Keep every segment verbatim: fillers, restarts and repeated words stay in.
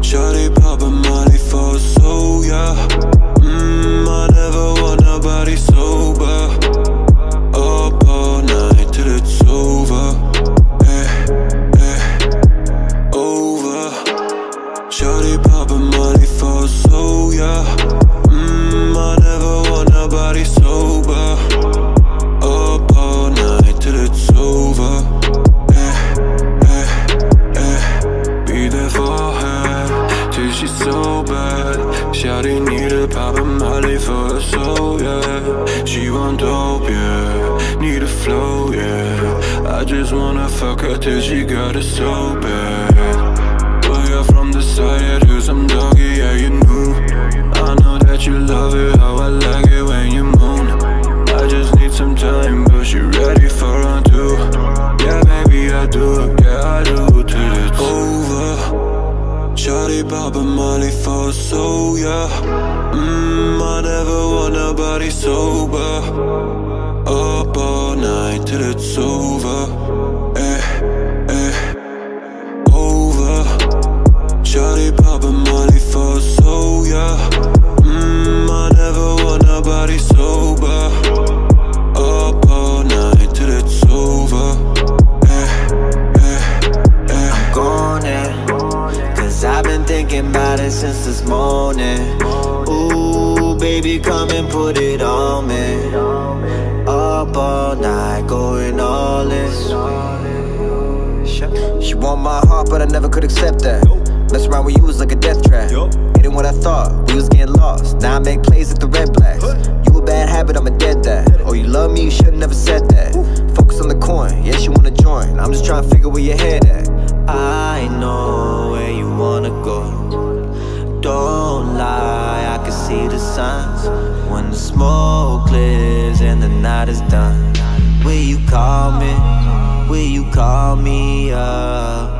Shawty poppin' Molly for so, yeah. Mmm, I never want nobody sober. Up all night till it's over. Eh, eh, over. Shawty poppin' Molly for so, yeah. Mmm, I never want nobody sober. Up all night till it's over. Eh, eh, eh. Be there for her till she's so bad. Shawty need a poppin' Molly for her soul, yeah. She want dope, yeah. Need a flow, yeah. I just wanna fuck her till she got it so bad. Well, you're from the side, yeah, do some doggy, yeah, you knew. I know that you love it, how I like it when you moan. I just need some time, but she ready for round two. Yeah, baby, I do, yeah, I do, till it's over. Shawty poppin' Molly for so, yeah. Mmm, I never want nobody sober. Up all night till it's over. Eh, eh, over. Shawty poppin' Molly for so, yeah. Mmm, I never want nobody sober. Up all night till it's over. Eh, eh, eh. I'm gone there, cause I've been thinking about it since this morning. Ooh, baby, come and put it on me. Up all night, going all in. She want my heart, but I never could accept that. Mess around with you was like a death trap. Hitting what I thought, we was getting lost. Now I make plays at the red blacks. You a bad habit, I'm a dead dad. Oh, you love me, you should've never said that. Focus on the coin, yes, you wanna join. I'm just trying to figure where your head at. I know where you wanna go. Don't lie, I can see the signs. When the smoke clears and the night is done, will you call me? Will you call me up?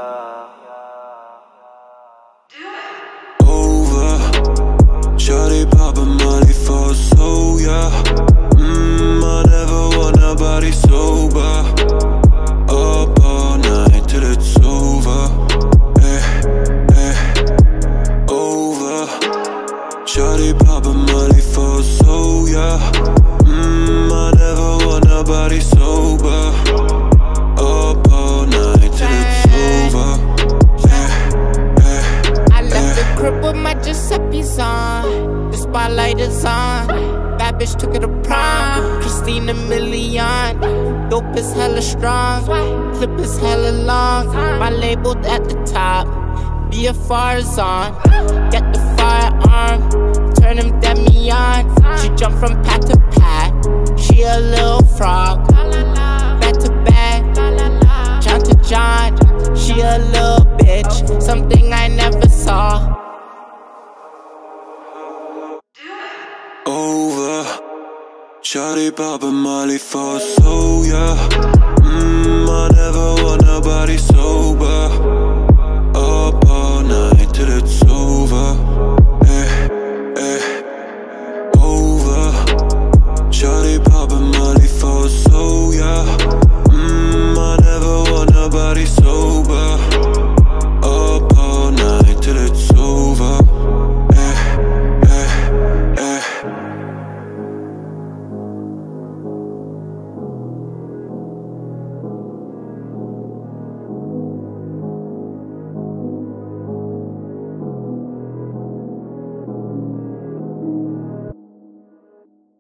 Over. Shawty poppin' Molly for so, yeah. Mmm, I never want nobody sober. Up all night till it's over. Eh, eh, over. Shawty poppin' Molly for so, yeah. Mmm, I never want nobody sober. Up all night till it's over. Eh, eh, I left the crib with my Giuseppe's on. The spotlight is on. Bad bitch took it to prom. Christina Milian. Dope is hella strong. Clip is hella long. My label at the top. B F R is on. Get the firearm. Turn him demi on. She jump from pat to pat. She a little frog. Back to back. John to John. She a little bitch. Something I never saw. Over. Shawty poppin' Molly for so, yeah. Mmm, I never want nobody sober.